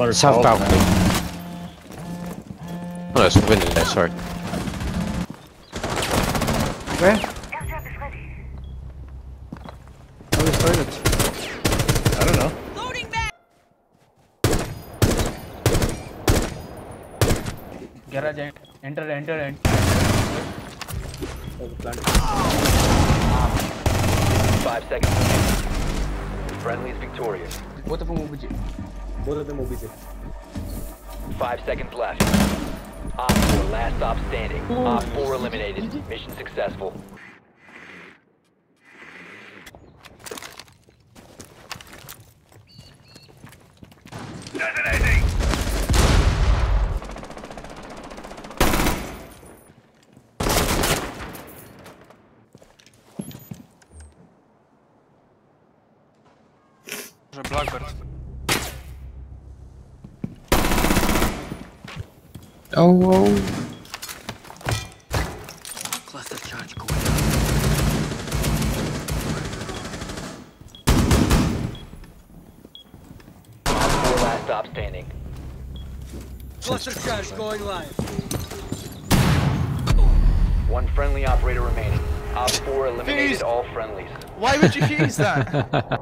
South balcony. Oh no, it's a window there, sorry. Where? Airdrop is ready. How is toilet? I don't know. Loading back. Garage, enter. Oh, the plant. 5 seconds remaining. Friendly is victorious. Both of them OBG. Both of them OBC. 5 seconds left. Op 4, last stop standing. Op 4 eliminated. Mission successful. Detonating! Blackbird. Oh. Cluster charge going. Op 4, last stop standing. Cluster charge going live. One friendly operator remaining. Op 4 eliminated all friendlies. Why would you use that?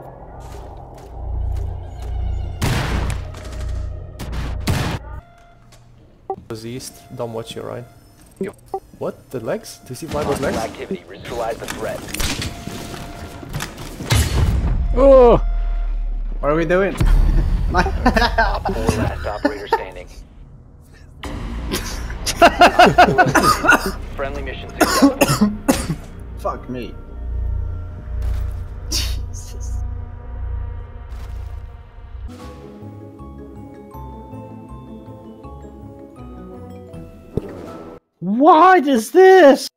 Was east. Don't watch your right. What? The legs? Do you see Viper's Hostile legs? activity. Visualize the threat. Oh! What are we doing? Op 4, last operator standing. Op 4 friendly mission successful. Fuck me. Jesus. What is this?